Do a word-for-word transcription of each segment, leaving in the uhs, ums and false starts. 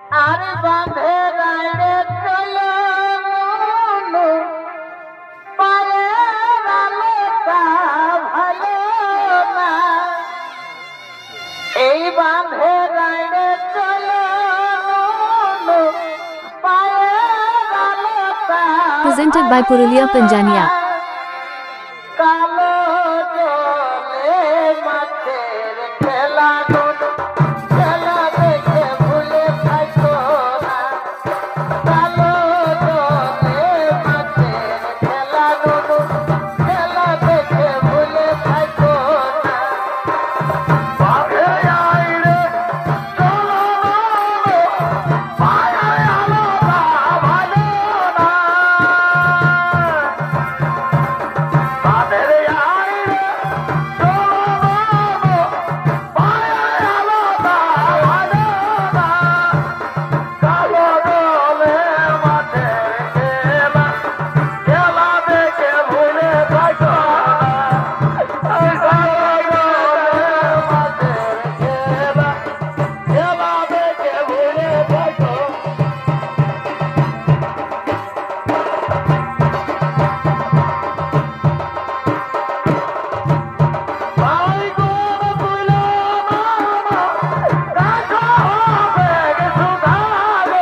আর বাঁধে রাইড়ে চলো পারে আলোটা ভালো না এই বাঁধে রাইড়ে চলো পারে আলোটা presented by Purulia Panjania কালো জলে মাছের খেলা খেলা দেখে ভুলে থাকো না কালো জলে মাছের খেলা খেলা দেখে ভুলে থাকো না বাঘে আইরে চলো পায়ে আলোটা ভালো না বাঘের আইরে চলো পায়ে আলোটা ভালো না কালো জলে মাছের খেলা খেলা দেখে ভুলে থাকো না এই কালো জলে মাছের খেলা খেলা দেখে ভুলে থাকো ভাই গো তুলো মামা কাকা হবে সুধারে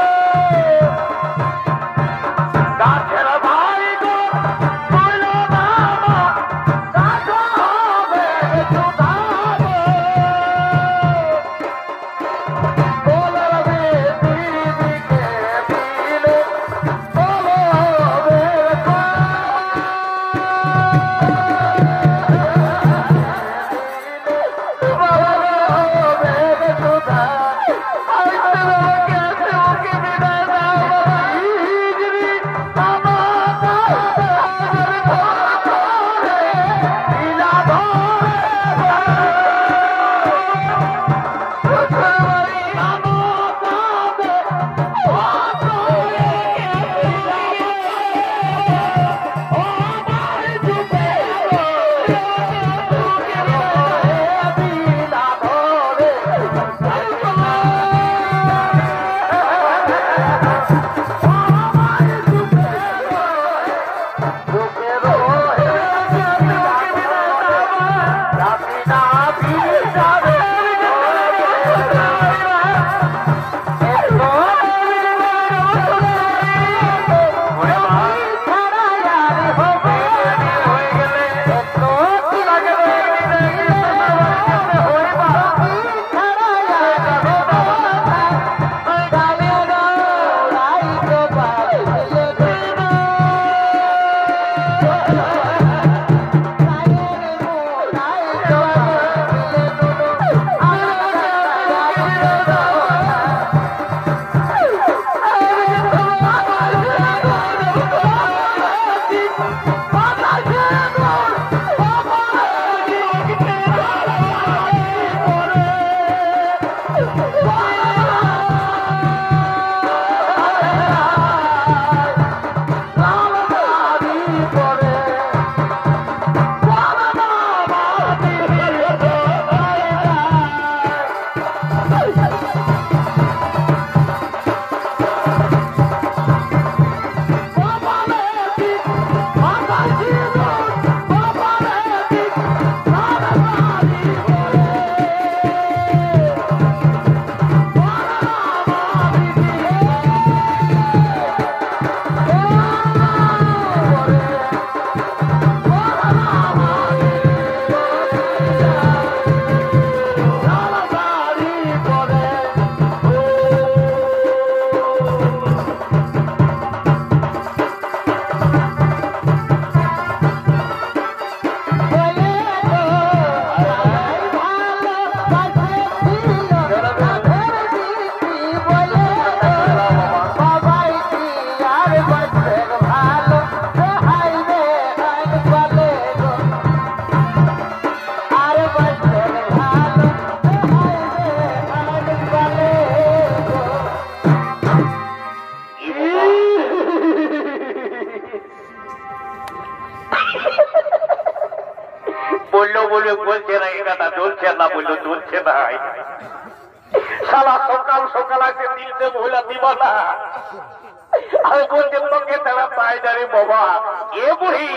গাছের ভাই গো তুলো মামা কাকা হবে সুধারে বলবে দুই দিকে দিলে বলবে বললো বলে বলছে না, এ কথা চলছে না, বললো চলছে না। শালা সকাল সকাল আছে তিনটে মহিলা দিবা না আর বলছে তোকে তারা পায় না রে বাবা এ বুড়ি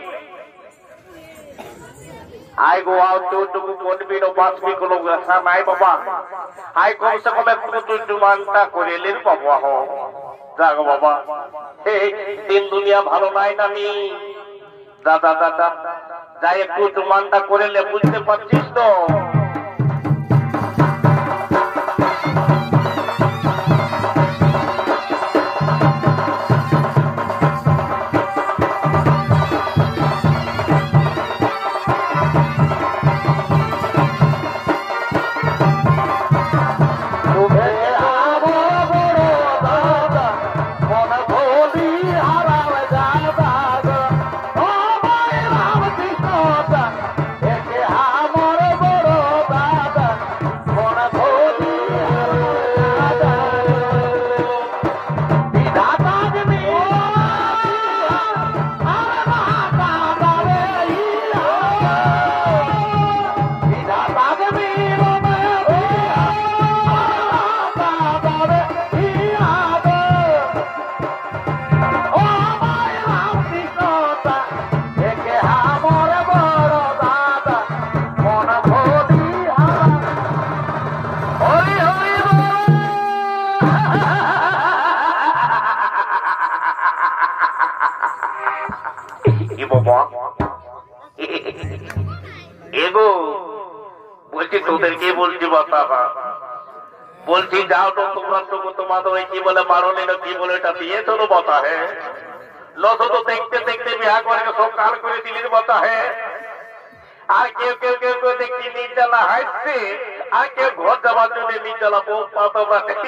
আয় গো আও তোটুকু বলবি না বাঁচবি কোনো আশা নাই বাবা আয় কমসে কম একটু তুই জুমানটা করে এলেন বাবা হ যাক বাবা দিন দুনিয়া ভালো নাই না নি দাদা দাদা যাই একটু জুমানটা করে লে বুঝতে পারছিস তো এগো বলছি তোদেরকে বলছি বাবা বলছি যাও তো তোমরা তো তোমাদের ওই কি বলে মারণে না কি বলে এটা দিয়ে তোর বতা হ্যাঁ নত তো দেখতে দেখতে বিয়া করে সব কাল করে দিলির বতা হ্যাঁ আর কেউ কেউ কেউ কেউ দেখছি নির্জলা হাসছে আর কেউ ঘর যাওয়ার জন্য নির্জলা বউ পাতা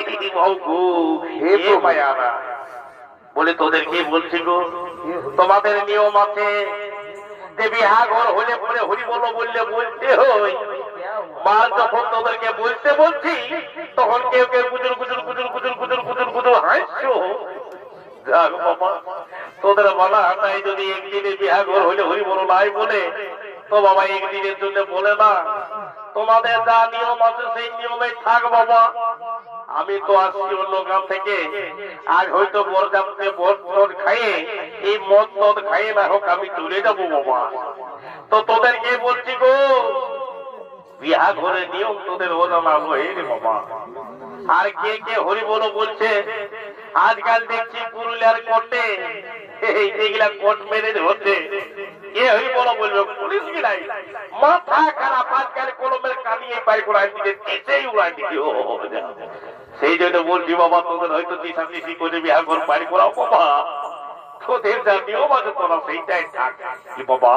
মায়া না বলে তোদেরকে বলছি গো তোমাদের নিয়ম আছে যে বিহা ঘর হলে পরে হরি বলো বললে বলতে হই মা যখন তোদেরকে বলতে বলছি তখন কেউ কেউ গুজুর গুজুর গুজুর গুজুর গুজুর গুজুর গুজুর হাসছো যাক বাবা তোদের বলা তাই যদি একদিনে বিহা ঘর হলে হরি বলো নাই বলে তো বাবা একদিনের জন্য বলে না তোমাদের যা নিয়ম আছে সেই নিয়মে থাক বাবা আমি তো আসছি অন্য গ্রাম থেকে আজ হয়তো বরযাত্রে ভোট ভোট খাইয়ে এই মদ মদ খাইয়ে না হোক আমি চলে যাবো বাবা তো তোদেরকে বলছি গো বিহা ঘরের নিয়ম তোদের ওজানা হয়ে রে বাবা আর কে কে হরি বলো বলছে আজকাল দেখছি পুরুলিয়ার কোর্টে এই যেগুলা কোর্ট ম্যারেজ হচ্ছে কে হরি বলো বলবে পুলিশ গিলাই মাথা খারাপ আজকাল কলমের কানিয়ে পাই করাই দিকে এসেই উড়াই দিকে ও সেই জন্য বলছি বাবা তোদের হয়তো দিশা দিশি করে বিহা ঘর বাড়ি করাও বাবা তোদের যা নিয়ম আছে তোরা সেইটাই থাক কি বাবা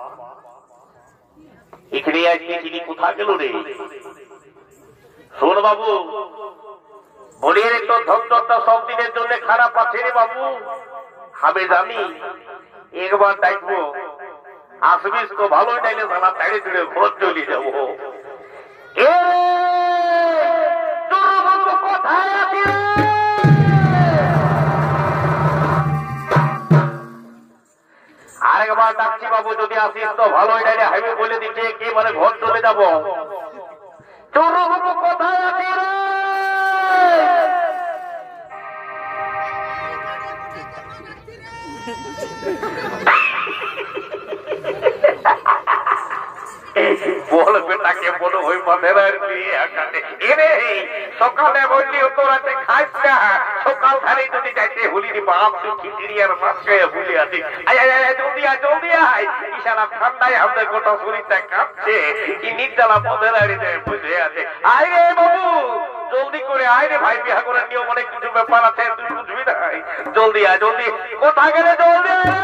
এখানে আজকে চিনি কোথা গেল রে শোন বাবু বলিয়ে তো ধনটা সব দিনের জন্য খারাপ আছে রে বাবু আমি জানি একবার দেখবো আসবিস তো ভালোই নাইলে সারা তাড়ে তুলে ঘর চলে যাবো আরেকবার ডাকছি বাবু যদি আসিস তো ভালোই নাইলে আমি বলে দিচ্ছে একেবারে ঘর চলে যাবো তোর বাবু কোথায় আছি রে বল বেটাকে বলো ওই মাদের সকালে বললি তো রাতে খাইস না সকাল ধারে যদি যাইতে হলির বাপ তুই খিচড়ি আর মাছ খেয়ে ভুলে আছি জলদি আয় জলদি আয় ইশারা ঠান্ডায় আমাদের গোটা শরীরটা কাঁপছে কি নির্জলা পদের আড়িতে বুঝে আছে আয় রে বাবু জলদি করে আয় রে ভাই বিহা করার নিয়ম অনেক কিছু ব্যাপার আছে তুই বুঝবি না জলদি আয় জলদি কোথায় গেলে জলদি আয়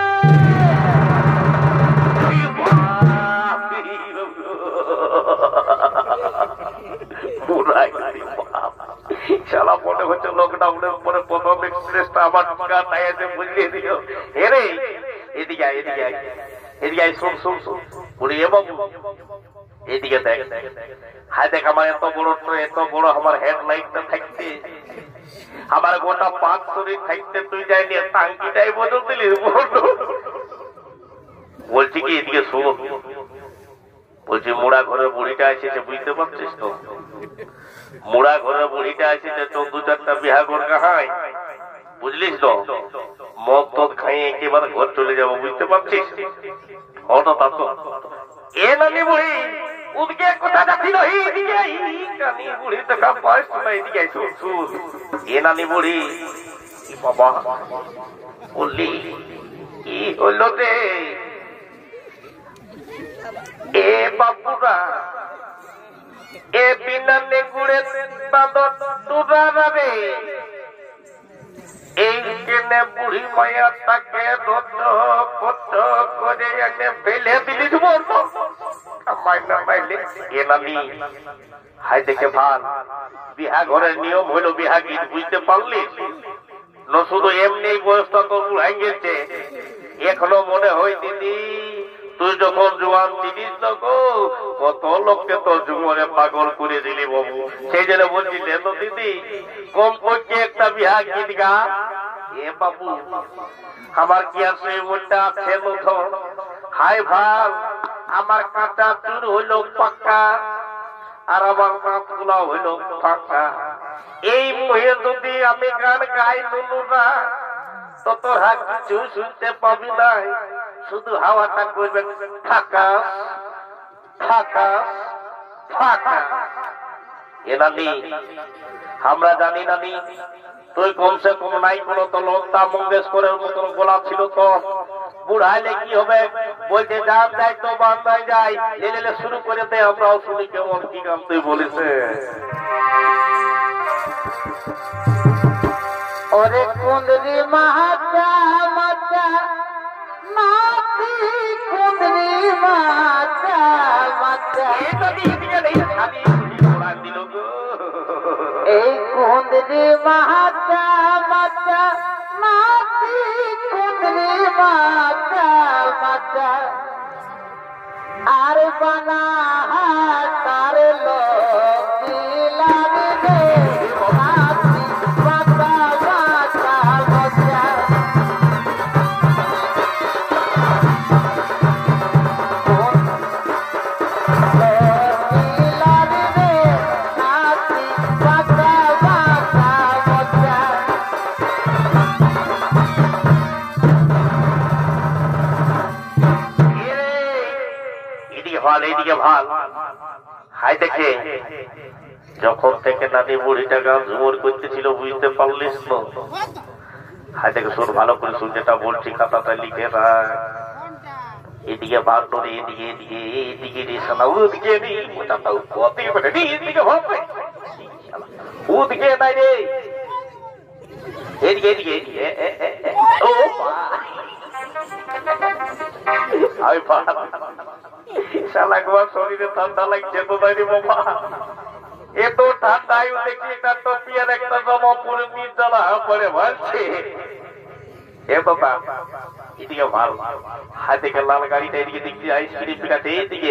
শালা মনে হচ্ছে লকডাউনের পরে প্রথম এক্সপ্রেসটা আমার টায়াতে বুঝিয়ে দিল এরে এদিকে আয় এদিকে আয় এদিকে আয় শোন শোন শোন বলি এ বাবু এদিকে দেখ হায় দেখ আমার এত বড় এত বড় আমার হেডলাইটটা থাকতে আমার গোটা পাঁচ শরীর থাকতে তুই যাইনি টাঙ্কিটাই বদল দিলি বলছি কি এদিকে শোন বলছি মোড়া ঘরের বুড়িটা এসেছে, বুঝতে পারছিস তো? মোড়া ঘরের বুড়িটা এসেছে, তোর দু চারটা বিহা ঘর কাহাই, বুঝলিস তো? মদ টদ খাইয়ে একেবারে ঘর চলে যাবো, বুঝতে পারছিস? হঠাৎ তো এ নানি বুড়ি উদকে কোথা যাচ্ছিল, নানি বুড়ি তো কাম বয়স না, এদিকে শুন শুন। এ নানি বুড়ি বাবা বললি কি হইল রে? এ বাবুরা এ বিনা নেগুড়ে বাঁদর তুরা রে, এই কেনে বুড়ি মায়া তাকে রোদ পট করে এনে ফেলে দিলি বলতো আমায় না মাইলে। এ নানি হাই দেখে ভাল, বিহা ঘরের নিয়ম হইল বিহা গীত, বুঝতে পারলি? ন শুধু এমনি বয়সটা তো বুড়াই গেছে, এখনো মনে হয় দিদি তুই যখন জোয়ান ছিলিস তখন কত লোককে তো জুমরে পাগল করে দিলি বাবু। সেই জন্য বলছি তো দিদি কম পক্ষে একটা বিহা গীত গা। এ বাবু আমার কি আর সেই মনটা আছে মতো? হাই ভাল, আমার কাঁচা চুর হইল পাক্কা আর আমার মাছ গুলা হইল ফাঁকা। এই মুহে যদি আমি গান গাই নুনু না তো তোরা কিছু শুনতে পাবি নাই, শুধু হাওয়াটা করবে ফাঁকা ফাঁকা ফাঁকা। এ নানি আমরা জানি নানি তুই কমসে কম নাই কোনো তো লতা মঙ্গেশকরের মতন গোলাপ ছিল তো, বুড়াইলে কি হবে? বলছে যান যাই তো বান্ধাই যাই, লেলে শুরু করে দে, আমরাও শুনি কেমন কি গান তুই বলিছে। ওরে কুন্দরি মাতা মাতা মাতি কুন্দরি মাতা মাতা, এই কুন্দরি মাতা মাতা মাতি কুন্দরি মাতা মাতা, আর বানা তার লোক দিলামি রে মাতি মাতা মাতা মাতা। এইদিকে ভাল, হাই দেখে যখন থেকে নানি বুড়িটা গান ঝুমর করতেছিল, বুঝতে পারলিস তো? হাই দেখে শোন, ভালো করে শুন, যেটা বলছি খাতাটা লিখে রাখ। এদিকে ভাগ নড়ে, এদিকে এদিকে এদিকে রে শোনা, ওদিকে নেই এদিকে ভাববে, ওদিকে নাই রে, এদিকে এদিকে এদিকে। ও আমি শালা গোয়া শরীরে ঠান্ডা লাগছে তো তাই রে বাবা, এত ঠান্ডায় দেখি একটা টপিয়ার একটা জমা পরে নির্জলা পরে ভাসছে। এ বাবা এদিকে ভাল, হাত থেকে লাল গাড়িটা এদিকে দেখছি আইসক্রিম পিঠাতে, এদিকে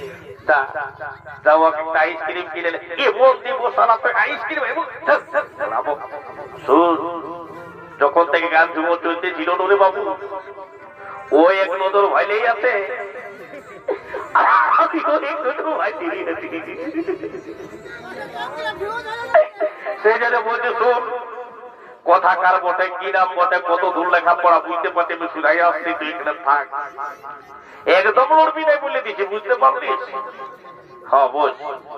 যাও একটা আইসক্রিম কিনে এমন দিব শালা তো আইসক্রিম যখন থেকে গান ঝুমো চলতেছিল রে বাবু, ও এক নজর ভাইলেই আছে, সেই জন্য বলছে শোন, কথা কার বটে কি নাম বটে কত দূর লেখা পড়া বুঝতে পারছি, আমি শুধাই আসছি, তুই এখানে থাক, একদম লড়বি নাই বলে দিচ্ছি, বুঝতে পারলিস? হ্যাঁ বস,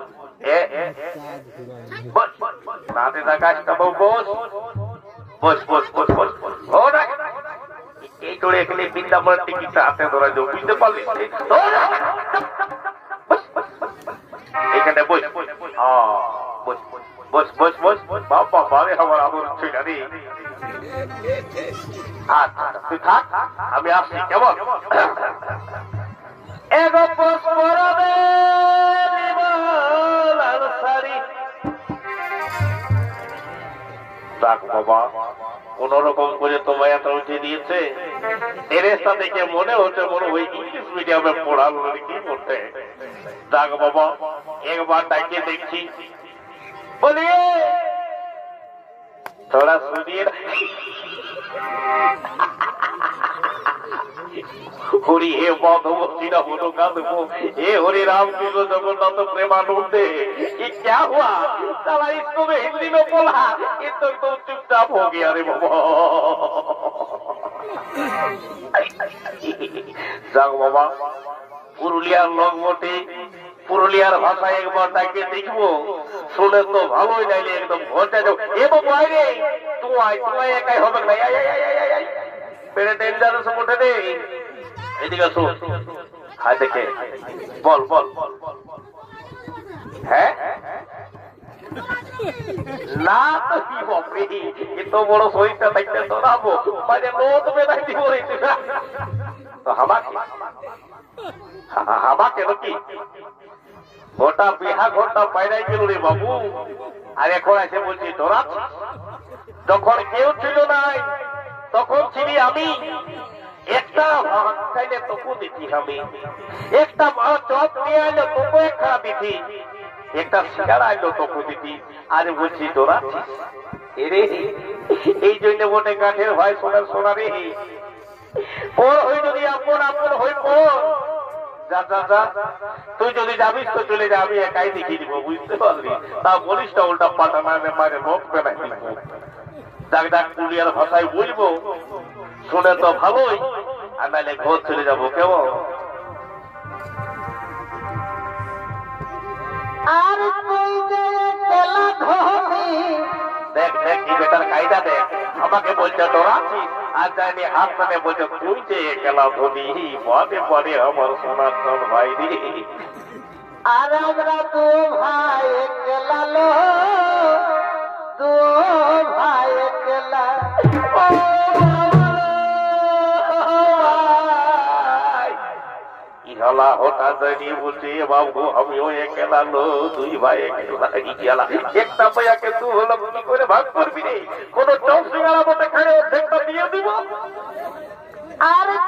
রাতে থাকাস বস বস বস বস বস বস এই তোর এখানে বৃন্দাবনের টিকিটটা হাতে ধরা যাও, বুঝতে পারলি? এখানে বস বস বস বস বস বাবা বারে আমার আদর ছিল রে। আচ্ছা তুই থাক, আমি আসছি, কেমন? এগো পোষ পরবে লাল শাড়ি, থাক বাবা, কোন রকম করে তোমায় এত উঠে দিয়েছে, এরেস্তা থেকে মনে হচ্ছে মনে ওই ইংলিশ মিডিয়ামে পড়ালো কি করতে। যাক বাবা, একবার ডাকে দেখছি, বলিয়ে थोड़ा सुनिए হরি হে माधव ना बोलो कादो हे हरि राम कृष्ण जगन्नाथ प्रेमानंदे ये क्या हुआ साला इसको मैं हिंदी में बोला ये तो तो चुपचाप हो गया रे बाबा जाओ बाबा पुरुलियार लोक मोटे पुरुलियार भाषा एक बार ताके देखबो শুনে তো ভালোই নাইলে একদম ঘরটা যাও এ বাবু আয় রে তুই আয় তুই একাই হবে না আয় আয় আয় আয় পেরে ডেঞ্জারাস মোটে রে এদিকে আসো খাই দেখে বল বল হ্যাঁ না তো কি বাপরে এত বড় সইটা থাকতে তোরাবো মানে লোট বেদাই দিব রে তো হামাকে হামাকে নাকি গোটা বিহা ঘরটা বাইরাই গেল রে বাবু আর এখন এসে বলছি তোরা যখন কেউ ছিল নাই তখন ছিলি আমি একটা ভাত খাইলে তোকে দিতি আমি একটা চপ নিয়ে আইলে তোকে একটা দিতি একটা সিগার আইলো তোকে দিতি আরে বলছি তোরা এরে এই জন্য বটে কাঠের ভাই সোনার সোনা রে ওর হই যদি আপন আপন হই পর যা যা যা তুই যদি যাবিস তো চলে যাবি একাই দেখিয়ে দিব বুঝতে পারলি তা বলিস না উল্টা পাল্টা নামে মারে মুখ পেনাই ডাক ডাক পুরুলিয়ার ভাষায় বলবো শুনে তো ভালোই আর নাহলে ঘর চলে যাবো কেমন আর তুই যে কেলা ধনি দেখ দেখ কি বেটার কায়দা দেখ আমাকে বলছে তোরা আর জানি হাত মানে বলছে তুই যে একলা ধনী পদে পদে আমার সোনার সোন ভাই রে আর আমরা দু ভাই কেলা লো দু ভাই কেলা ও ইহালা হঠাৎ দাঁড়িয়ে বলছে বাবু আমিও একলা লো দুই ভাই একলা গেলা একটা ভাইয়াকে তু হলো কি করে ভাগ করবি রে কোন চপ সিঙ্গারা মতো খাড়ে অর্ধেকটা দিয়ে দিব আর